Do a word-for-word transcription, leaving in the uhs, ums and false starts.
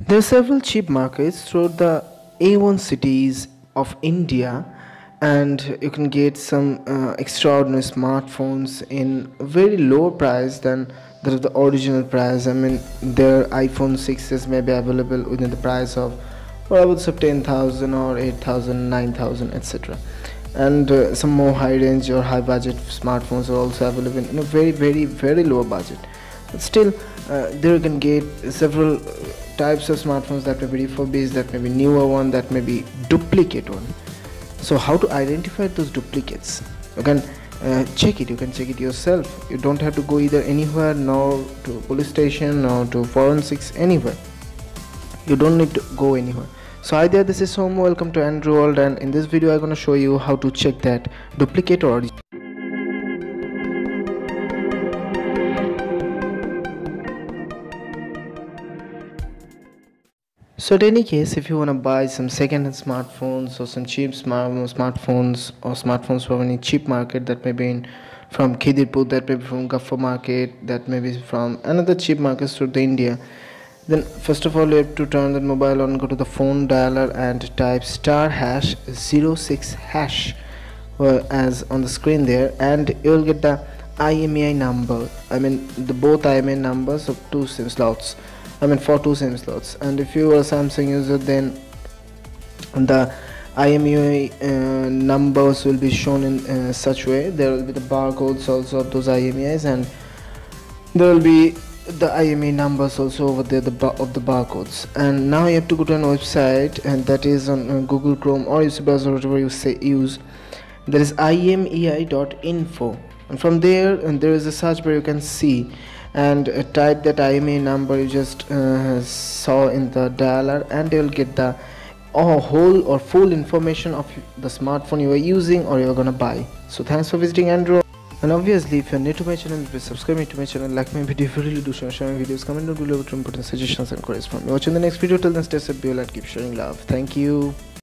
There are several cheap markets throughout the A one cities of India, and you can get some uh, extraordinary smartphones in a very low price than the, the original price. I mean, their iPhone sixes may be available within the price of, well, I would say ten thousand or eight thousand, nine thousand, et cetera. And uh, some more high range or high budget smartphones are also available in a very, very, very low budget. But still, uh, there you can get several uh, types of smartphones that may be refurbished, that may be newer one, that may be duplicate one. So how to identify those duplicates? You can uh, check it. You can check it yourself. You don't have to go either anywhere, nor to a police station, nor to forensics, anywhere. You don't need to go anywhere. So hi there, this is Som. Welcome to Android World, and in this video I'm going to show you how to check that duplicate or original. So in any case, if you want to buy some second-hand smartphones or some cheap smart smartphones or smartphones from any cheap market, that may be in, from Khidirpur, that may be from Gaffa market, that may be from another cheap markets throughout the India, then first of all you have to turn the mobile on, go to the phone dialer and type star hash zero six hash uh, as on the screen there, and you will get the I M E I number. I mean the both I M E I numbers of two SIM slots. I mean for two SIM slots. And if you are a Samsung user, then the I M E I uh, numbers will be shown in uh, such way. There will be the barcodes also of those I M E Is, and there will be the I M E I numbers also over there, the bar of the barcodes. And now you have to go to a website, and that is on uh, Google Chrome or use browser, whatever you say use. There is I M E I dot info, and from there and there is a search bar you can see, and uh, type that I M E I number you just uh, saw in the dialer, and you will get the uh, whole or full information of the smartphone you are using or you are gonna buy. So thanks for visiting Android. And obviously, if you are new to my channel, please subscribe me to my channel, like my video if you really do, share my videos, comment down below with important suggestions and queries from me. Watch in the next video. Till then, stay safe, be well, and keep sharing love. Thank you.